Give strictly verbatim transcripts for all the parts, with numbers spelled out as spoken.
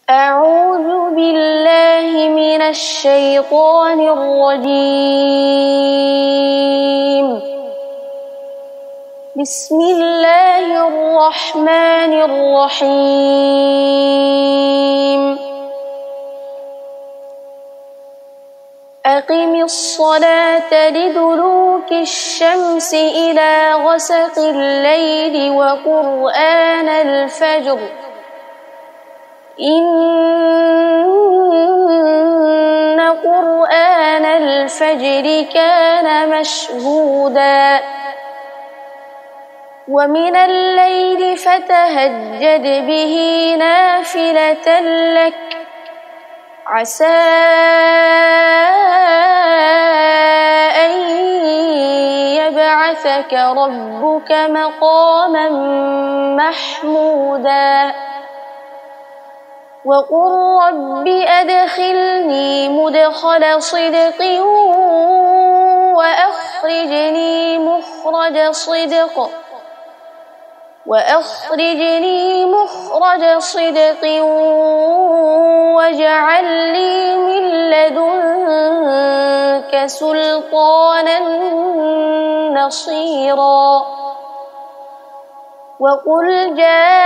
أعوذ بالله من الشيطان الرجيم. بسم الله الرحمن الرحيم. أقم الصلاة لدلوك الشمس إلى غسق الليل وقرآن الفجر إن قرآن الفجر كان مشهودا ومن الليل فتهجد به نافلة لك عسى أن يبعثك ربك مقاما محمودا وقل رب أدخلني مدخل صدق وأخرجني مخرج صدق وأخرجني مخرج صدق واجعل لي من لدنك سلطانا نصيرا وقل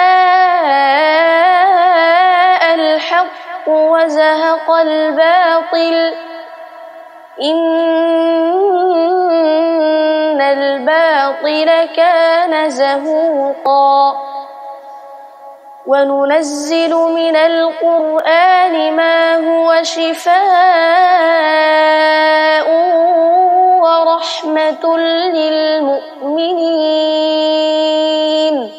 جاء الحق وزهق الباطل إن الباطل كان زهوقا وننزل من القرآن ما هو شفاء ورحمة للمؤمنين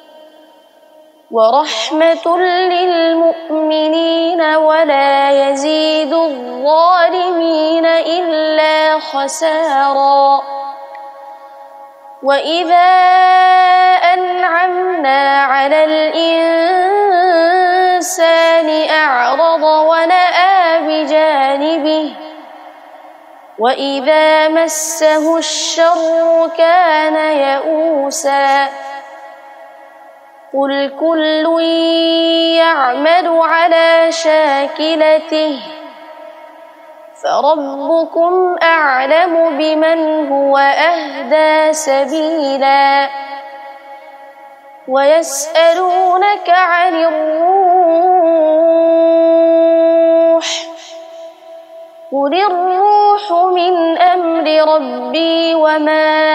ورحمة للمؤمنين ولا يزيد الظالمين إلا خسارا وإذا أنعمنا على الإنسان أعرض ونأى بجانبه وإذا مسه الشر كان يئوسا قل كل يعمل على شاكلته فربكم أعلم بمن هو أهدى سبيلا ويسألونك عن الروح قل الروح من أمر ربي وما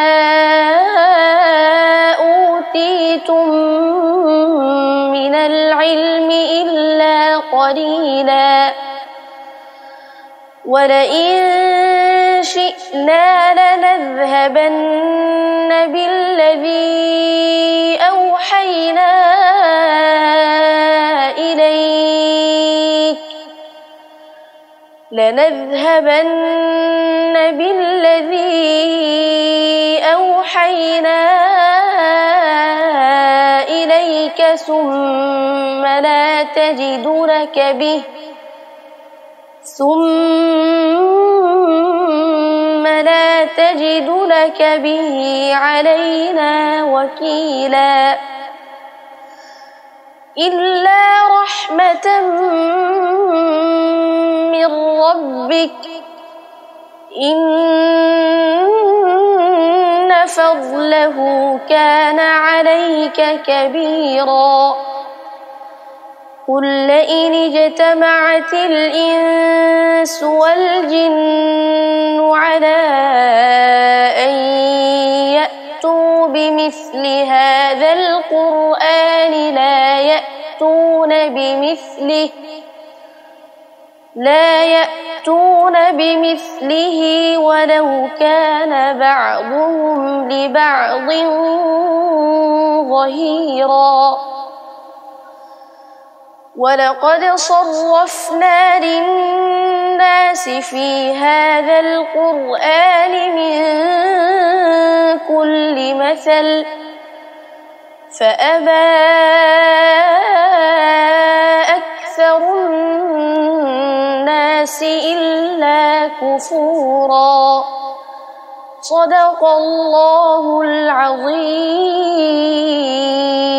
أوتيتم من العلم إلا قليلا ولئن شئنا لنذهبن بالذي أوحينا إليك لنذهبن بالذي أوحينا إليك ثم لا تجد لك به ثم لا تجد لك به علينا وكيلا إلا رحمة من ربك إن فضله كان عليك كبيرا قل لئن اجتمعت الإنس والجن على أن يأتوا بمثل هذا القرآن لا يأتون بمثله لا يأتون بمثله ولو كان بعضهم لبعض ظهيرا ولقد صرفنا للناس في هذا القرآن من كل مثل فأبى أكثر الناس إلا كفورا صدق الله العظيم.